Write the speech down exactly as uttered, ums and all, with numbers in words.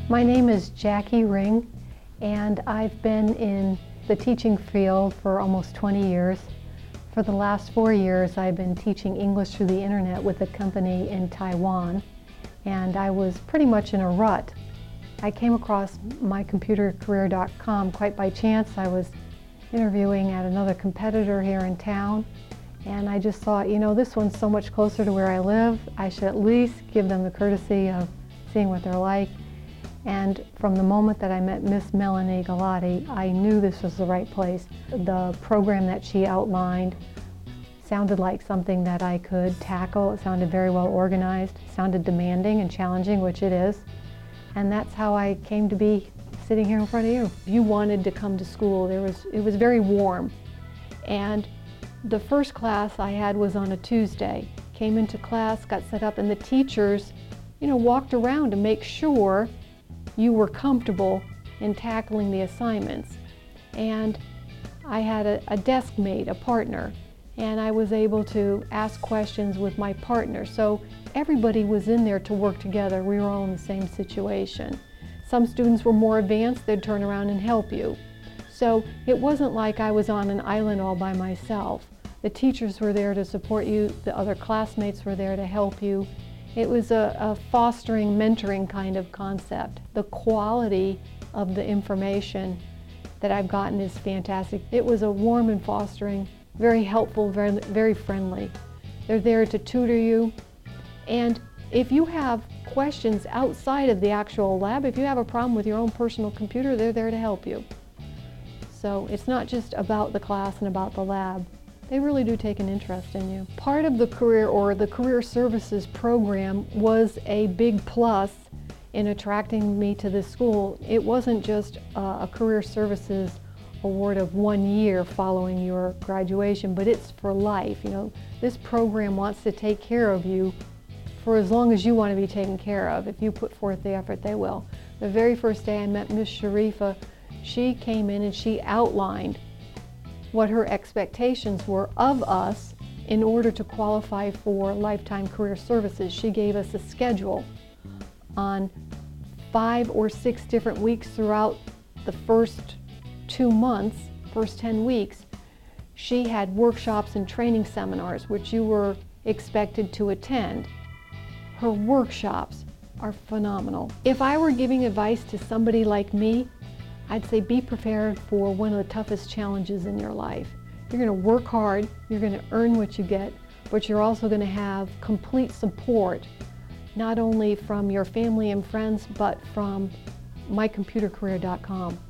My name is Jackie Ring, and I've been in the teaching field for almost twenty years. For the last four years, I've been teaching English through the internet with a company in Taiwan, and I was pretty much in a rut. I came across My Computer Career dot com quite by chance. I was interviewing at another competitor here in town, and I just thought, you know, this one's so much closer to where I live, I should at least give them the courtesy of seeing what they're like. And from the moment that I met Miss Melanie Galati, I knew this was the right place. The program that she outlined sounded like something that I could tackle. It sounded very well organized, it sounded demanding and challenging, which it is. And that's how I came to be sitting here in front of you. You wanted to come to school. There was, it was very warm. And the first class I had was on a Tuesday. Came into class, got set up, and the teachers, you know, walked around to make sure you were comfortable in tackling the assignments. And I had a, a desk mate, a partner, and I was able to ask questions with my partner. So everybody was in there to work together. We were all in the same situation. Some students were more advanced, they'd turn around and help you. So it wasn't like I was on an island all by myself. The teachers were there to support you, the other classmates were there to help you. It was a, a fostering, mentoring kind of concept. The quality of the information that I've gotten is fantastic. It was a warm and fostering, very helpful, very, very friendly. They're there to tutor you. And if you have questions outside of the actual lab, if you have a problem with your own personal computer, they're there to help you. So it's not just about the class and about the lab. They really do take an interest in you. Part of the career or the career services program was a big plus in attracting me to this school. It wasn't just uh, a career services award of one year following your graduation, but it's for life. You know, this program wants to take care of you for as long as you want to be taken care of. If you put forth the effort, they will. The very first day I met Miss Sharifa, she came in and she outlined what her expectations were of us in order to qualify for lifetime career services. She gave us a schedule on five or six different weeks throughout the first two months, first ten weeks. She had workshops and training seminars which you were expected to attend. Her workshops are phenomenal. If I were giving advice to somebody like me, I'd say be prepared for one of the toughest challenges in your life. You're going to work hard, you're going to earn what you get, but you're also going to have complete support, not only from your family and friends, but from My Computer Career dot com.